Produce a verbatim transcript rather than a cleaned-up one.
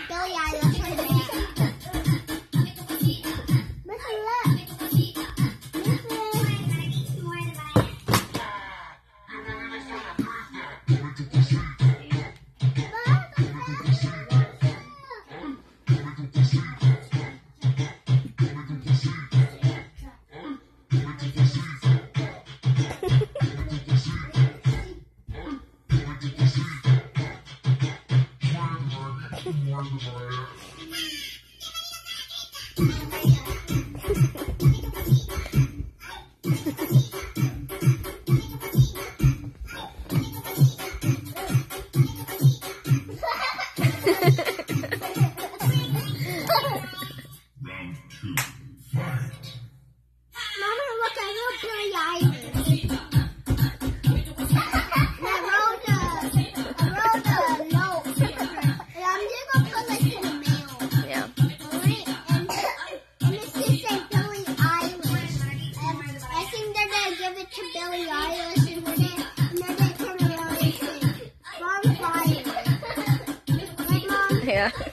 Billie Eilish was there. Listen, look. Round two, fight. Mama, look, I wrote Billie Eilish. And I wrote a, I wrote a note. And I'm just gonna put like in the mail. Yeah. Alright? And, and it's just saying Billie Eilish. And I think they're gonna give it to Billie Eilish and then, and then they turn around and say, Bonfire. Right, Mom? Yeah.